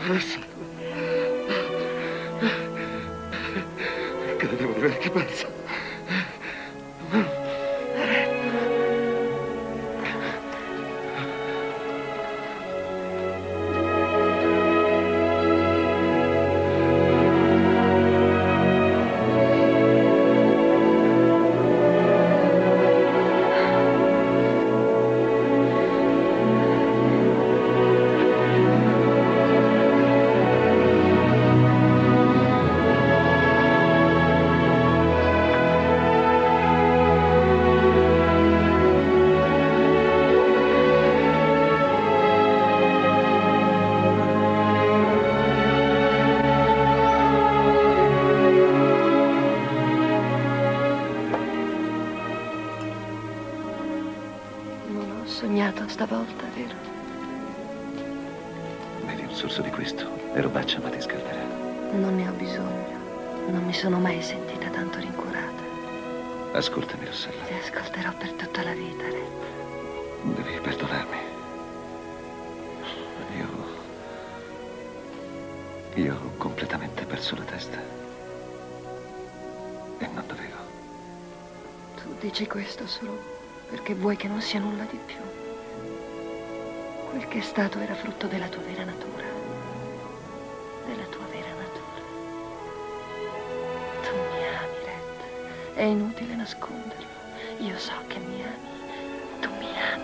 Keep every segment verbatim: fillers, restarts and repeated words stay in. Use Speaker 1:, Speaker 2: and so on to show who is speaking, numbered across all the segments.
Speaker 1: Credevo di averti perso.
Speaker 2: Sognato stavolta, vero?
Speaker 3: Vedi un sorso di questo, è robaccia ma ti scalderà.
Speaker 2: Non ne ho bisogno. Non mi sono mai sentita tanto rincuorata.
Speaker 3: Ascoltami, Rossella.
Speaker 2: Ti ascolterò per tutta la vita, Red.
Speaker 3: Devi perdonarmi. Io... Io ho completamente perso la testa. E non dovevo.
Speaker 2: Tu dici questo solo perché vuoi che non sia nulla di più. Quel che è stato era frutto della tua vera natura. Della tua vera natura. Tu mi ami, Red. È inutile nasconderlo. Io so che mi ami. Tu mi ami.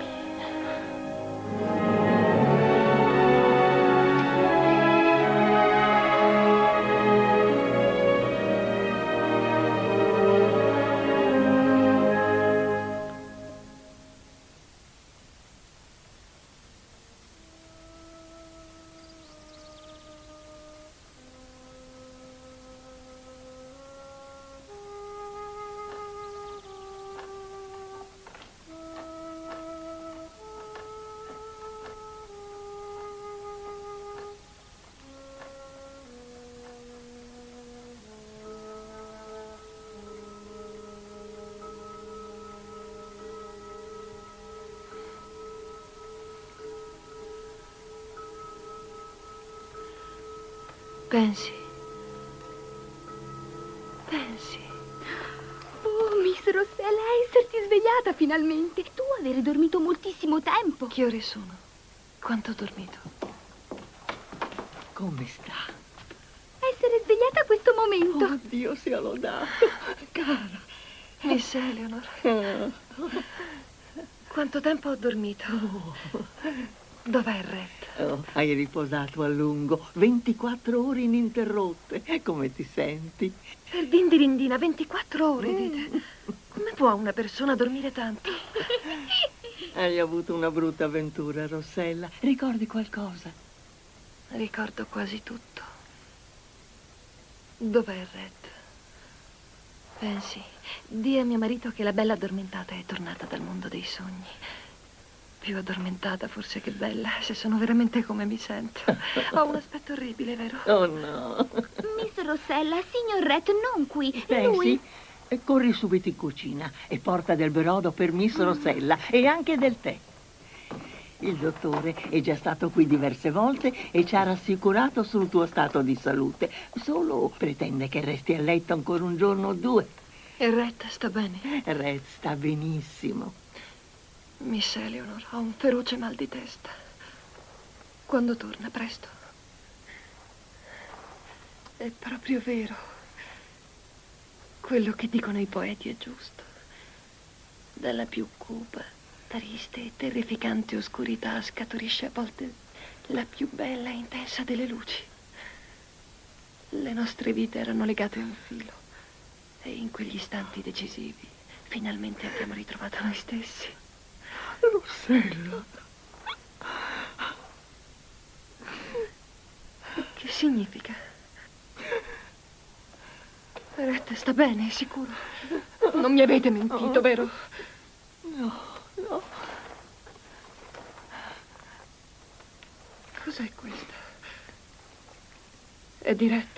Speaker 2: Pensi? Pensi?
Speaker 4: Oh, Miss Rossella, esserti svegliata finalmente. Tu avere dormito moltissimo tempo.
Speaker 2: Che ore sono? Quanto ho dormito?
Speaker 5: Come sta?
Speaker 4: Essere svegliata a questo momento.
Speaker 5: Oh, Dio sia lodato, cara.
Speaker 2: Miss Eleanor. Quanto tempo ho dormito? Dov'è Red?
Speaker 5: Oh, hai riposato a lungo, ventiquattro ore ininterrotte. Come ti senti?
Speaker 2: Per dindirindina, ventiquattro ore, dite. Come può una persona dormire tanto?
Speaker 5: Hai avuto una brutta avventura, Rossella. Ricordi qualcosa?
Speaker 2: Ricordo quasi tutto. Dov'è Red? Pensi, di a mio marito che la bella addormentata è tornata dal mondo dei sogni. Più addormentata forse che bella, se sono veramente come mi sento. Ho un aspetto orribile, vero?
Speaker 5: Oh no.
Speaker 4: Miss Rossella, signor Red, non qui.
Speaker 5: Pensi?
Speaker 4: Lui...
Speaker 5: E corri subito in cucina e porta del brodo per Miss Rossella e anche del tè. Il dottore è già stato qui diverse volte e ci ha rassicurato sul tuo stato di salute. Solo pretende che resti a letto ancora un giorno o due.
Speaker 2: E Red sta bene?
Speaker 5: Red sta benissimo.
Speaker 2: Miss Eleanor, ho un feroce mal di testa. Quando torna, presto? È proprio vero. Quello che dicono i poeti è giusto. Dalla più cupa, triste e terrificante oscurità scaturisce a volte la più bella e intensa delle luci. Le nostre vite erano legate a un filo e in quegli istanti decisivi finalmente abbiamo ritrovato noi stessi.
Speaker 5: Rossella.
Speaker 2: Che significa? Red sta bene, sicuro? Non mi avete mentito, vero?
Speaker 5: No, no.
Speaker 2: Cos'è questa? È di Red?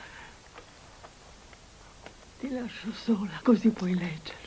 Speaker 5: Ti lascio sola, così puoi leggerla.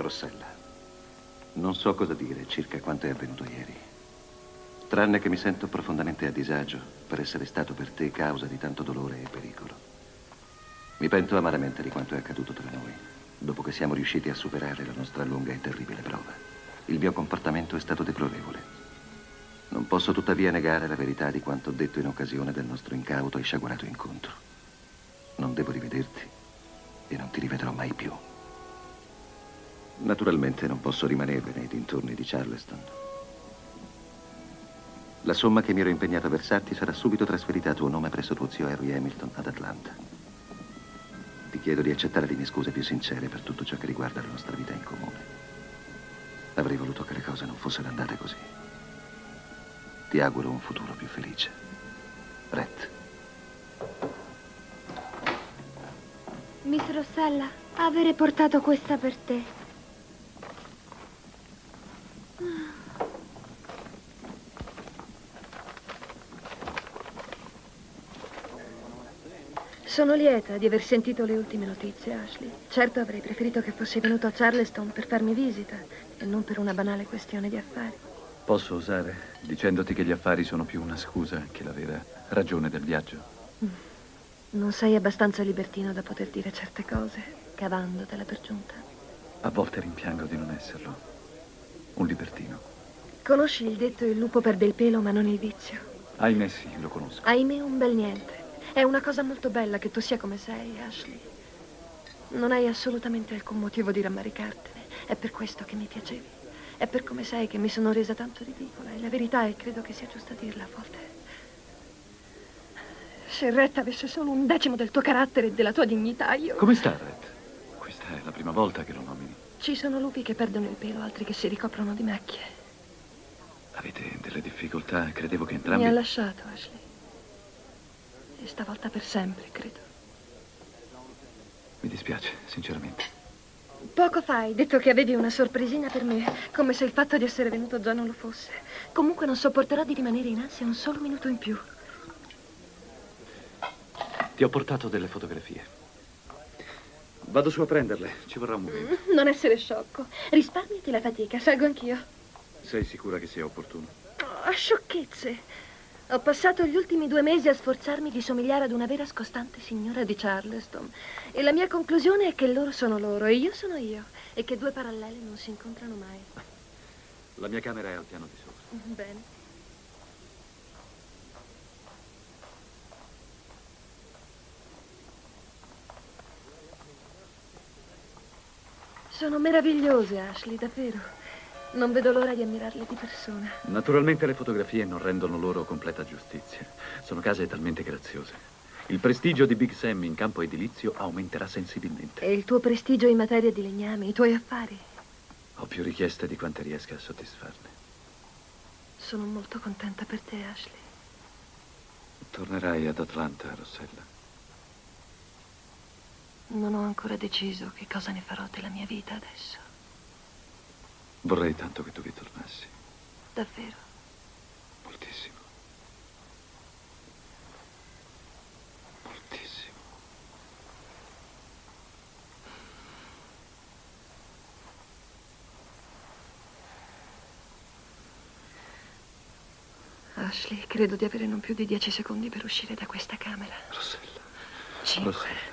Speaker 3: Rossella, non so cosa dire circa quanto è avvenuto ieri, tranne che mi sento profondamente a disagio per essere stato per te causa di tanto dolore e pericolo. Mi pento amaramente di quanto è accaduto tra noi, dopo che siamo riusciti a superare la nostra lunga e terribile prova. Il mio comportamento è stato deplorevole. Non posso tuttavia negare la verità di quanto detto in occasione del nostro incauto e sciagurato incontro. Non devo rivederti e non ti rivedrò mai più. Naturalmente non posso rimanere nei dintorni di Charleston. La somma che mi ero impegnato a versarti sarà subito trasferita a tuo nome presso tuo zio Harry Hamilton ad Atlanta. Ti chiedo di accettare le mie scuse più sincere per tutto ciò che riguarda la nostra vita in comune. Avrei voluto che le cose non fossero andate così. Ti auguro un futuro più felice. Rhett.
Speaker 4: Miss Rossella, avere portato questa per te.
Speaker 2: Sono lieta di aver sentito le ultime notizie, Ashley. Certo avrei preferito che fossi venuto a Charleston per farmi visita e non per una banale questione di affari.
Speaker 6: Posso osare dicendoti che gli affari sono più una scusa che la vera ragione del viaggio?
Speaker 2: Mm. Non sei abbastanza libertino da poter dire certe cose, cavandotela per giunta.
Speaker 6: A volte rimpiango di non esserlo. Un libertino.
Speaker 2: Conosci il detto il lupo perde il pelo ma non il vizio?
Speaker 6: Ahimè sì, lo conosco.
Speaker 2: Ahimè un bel niente. È una cosa molto bella che tu sia come sei, Ashley. Non hai assolutamente alcun motivo di rammaricartene. È per questo che mi piacevi. È per come sei che mi sono resa tanto ridicola. E la verità è, credo che sia giusta dirla a volte. Se Rhett avesse solo un decimo del tuo carattere e della tua dignità, io...
Speaker 6: Come sta, Rhett? Questa è la prima volta che lo nomini.
Speaker 2: Ci sono lupi che perdono il pelo, altri che si ricoprono di macchie.
Speaker 6: Avete delle difficoltà? Credevo che entrambi...
Speaker 2: Mi ha lasciato, Ashley. E stavolta per sempre, credo.
Speaker 6: Mi dispiace, sinceramente.
Speaker 2: Poco fa hai detto che avevi una sorpresina per me, come se il fatto di essere venuto già non lo fosse. Comunque non sopporterò di rimanere in ansia un solo minuto in più.
Speaker 6: Ti ho portato delle fotografie. Vado su a prenderle, ci vorrà un momento.
Speaker 2: Mm, non essere sciocco. Risparmiati la fatica, salgo anch'io.
Speaker 6: Sei sicura che sia opportuno?
Speaker 2: Oh, sciocchezze. Ho passato gli ultimi due mesi a sforzarmi di somigliare ad una vera scostante signora di Charleston. E la mia conclusione è che loro sono loro e io sono io. E che due paralleli non si incontrano mai.
Speaker 6: La mia camera è al piano di sopra.
Speaker 2: Bene. Sono meravigliose, Ashley, davvero. Non vedo l'ora di ammirarle di persona.
Speaker 6: Naturalmente le fotografie non rendono loro completa giustizia. Sono case talmente graziose. Il prestigio di Big Sam in campo edilizio aumenterà sensibilmente.
Speaker 2: E il tuo prestigio in materia di legnami, i tuoi affari?
Speaker 6: Ho più richieste di quante riesca a soddisfarne.
Speaker 2: Sono molto contenta per te, Ashley.
Speaker 6: Tornerai ad Atlanta, Rossella?
Speaker 2: Non ho ancora deciso che cosa ne farò della mia vita adesso.
Speaker 6: Vorrei tanto che tu ritornassi.
Speaker 2: Davvero?
Speaker 6: Moltissimo. Moltissimo.
Speaker 2: Ashley, credo di avere non più di dieci secondi per uscire da questa camera.
Speaker 6: Rossella.
Speaker 2: Cinque.
Speaker 6: Rossella.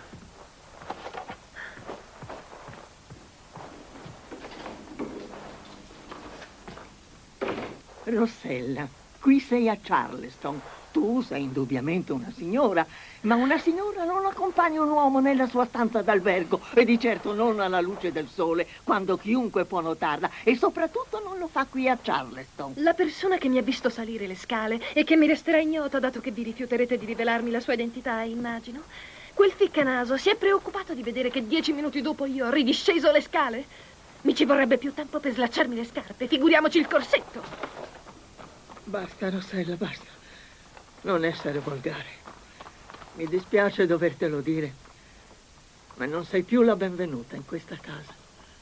Speaker 5: Rossella, qui sei a Charleston. Tu sei indubbiamente una signora, ma una signora non accompagna un uomo nella sua stanza d'albergo e di certo non alla luce del sole, quando chiunque può notarla, e soprattutto non lo fa qui a Charleston.
Speaker 2: La persona che mi ha visto salire le scale e che mi resterà ignota dato che vi rifiuterete di rivelarmi la sua identità, immagino. Quel ficcanaso si è preoccupato di vedere che dieci minuti dopo io ho ridisceso le scale? Mi ci vorrebbe più tempo per slacciarmi le scarpe, figuriamoci il corsetto.
Speaker 5: Basta, Rossella, basta. Non essere volgare. Mi dispiace dovertelo dire, ma non sei più la benvenuta in questa casa.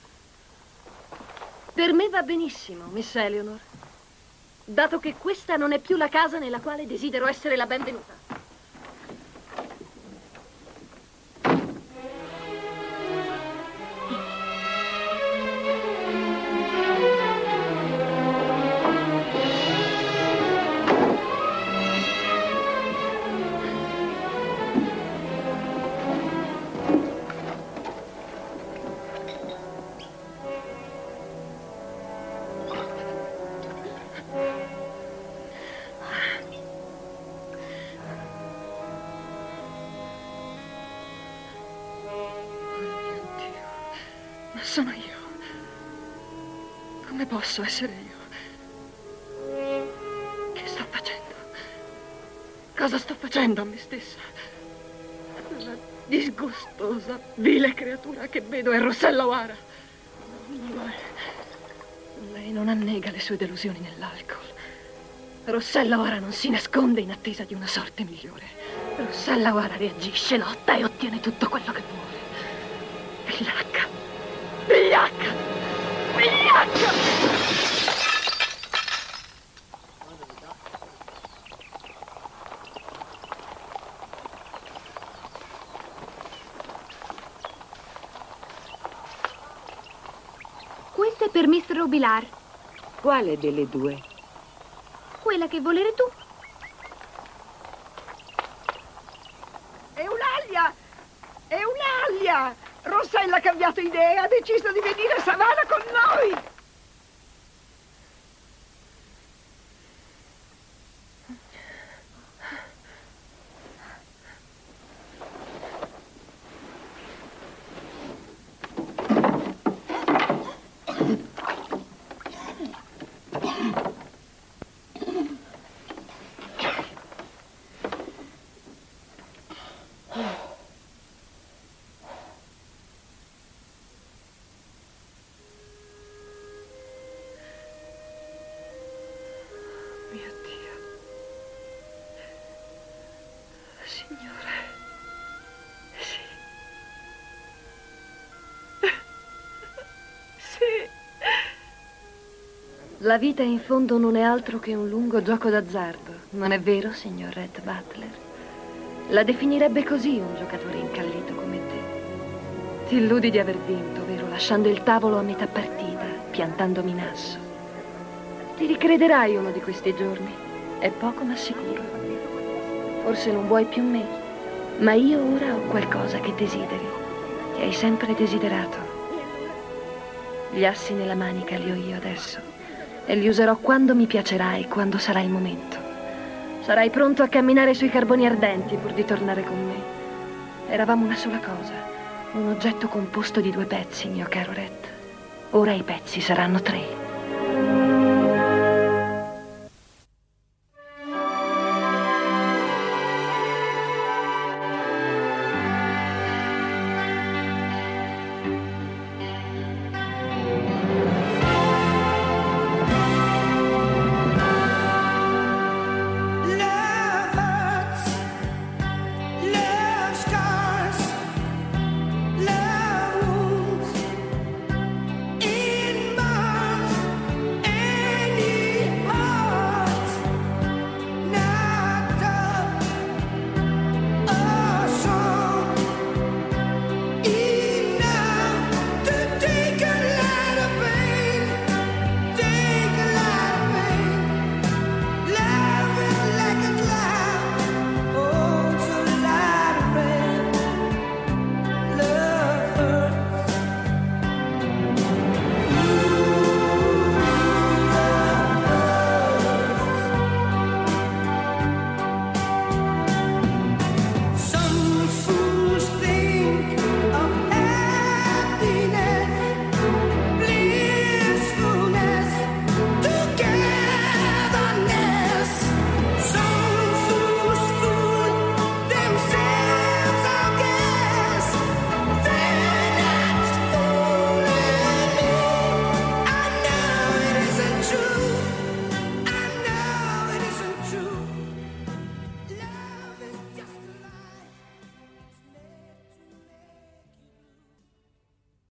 Speaker 2: Per me va benissimo, Miss Eleanor, dato che questa non è più la casa nella quale desidero essere la benvenuta. Sono io. Come posso essere io? Che sto facendo? Cosa sto facendo a me stessa? La disgustosa, vile creatura che vedo è Rossella O'Hara. Lei non annega le sue delusioni nell'alcol. Rossella O'Hara non si nasconde in attesa di una sorte migliore. Rossella O'Hara reagisce, lotta e ottiene tutto quello che vuole. Vigliacca! Vigliacca! Vigliacca!
Speaker 4: Questo è per mister Robillar.
Speaker 7: Quale delle due?
Speaker 4: Quella che volere tu.
Speaker 8: Eulalia! Eulalia! Rossella ha cambiato idea, ha deciso di venire a Savannah con noi!
Speaker 2: La vita in fondo non è altro che un lungo gioco d'azzardo, non è vero, signor Rhett Butler? La definirebbe così un giocatore incallito come te. Ti illudi di aver vinto, vero? Lasciando il tavolo a metà partita, piantandomi in asso. Ti ricrederai uno di questi giorni. È poco ma sicuro. Forse non vuoi più me, ma io ora ho qualcosa che desideri, che hai sempre desiderato. Gli assi nella manica li ho io adesso. E li userò quando mi piacerà e quando sarà il momento. Sarai pronto a camminare sui carboni ardenti pur di tornare con me. Eravamo una sola cosa, un oggetto composto di due pezzi, mio caro Rhett. Ora i pezzi saranno tre.